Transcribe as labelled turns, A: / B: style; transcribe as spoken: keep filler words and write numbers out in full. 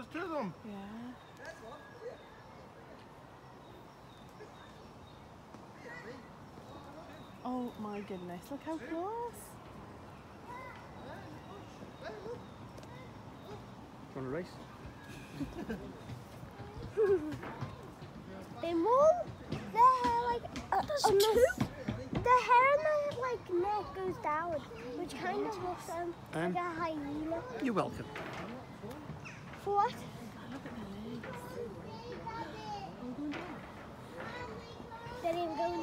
A: close to them.
B: Yeah. Oh my goodness, look how close.
C: Do you want to race?
D: They move their hair like uh,
B: There's
D: on
B: two?
D: the, the hair on their like neck goes down, which kind of looks um,
C: Um,
D: like a hyena.
C: You're welcome.
D: For what?
B: Look at their legs.
D: They didn't go